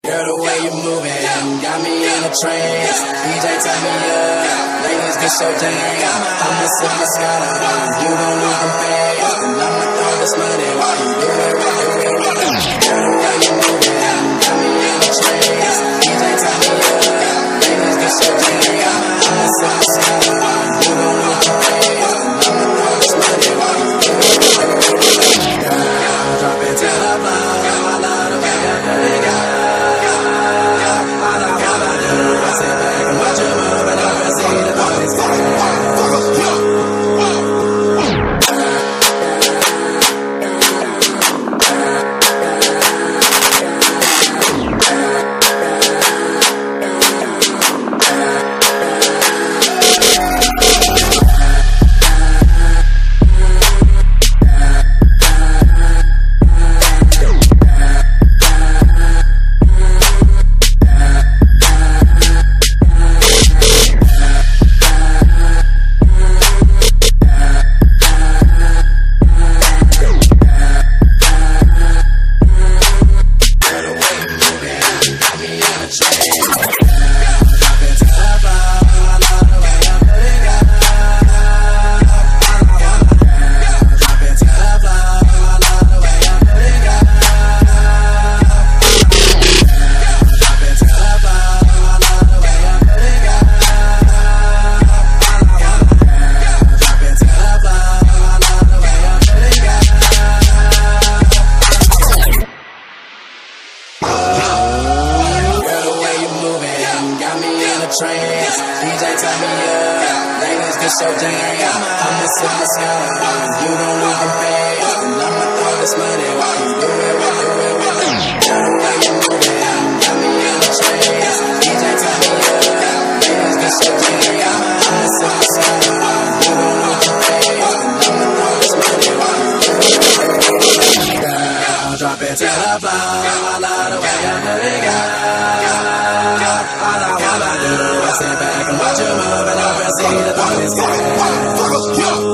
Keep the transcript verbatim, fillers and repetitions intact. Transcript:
Girl, the way you moving got me in a trance. D J, turn me up, ladies, get your jam. I'm the silver skyline, you gon' lose them fans, and I'ma throw this money while you do it right, right, right. Girl, the way you moving got me in a trance. D J, turn me up, ladies, get your jam. I'm the silver skyline, you gon' lose them fans, and I'ma throw this money while you do it right, right, right. Girl, drop it to the floor, I love the way you do it, girl. Trance. D J, turn me up, ladies, get your jam. I'm the silver skyline, you gon' lose them fans, and I'ma throw this money while you do it right, right, right. Girl, the way you moving got me in a trance. D J, turn me up, ladies, get your jam. I'm the silver skyline, you gon' lose them fans, and I'ma throw this money while you do it right, right, right. Girl, drop it to the floor, I love the way you do it, girl. All I wanna do is sit back and watch you move, and I will see the thought is good.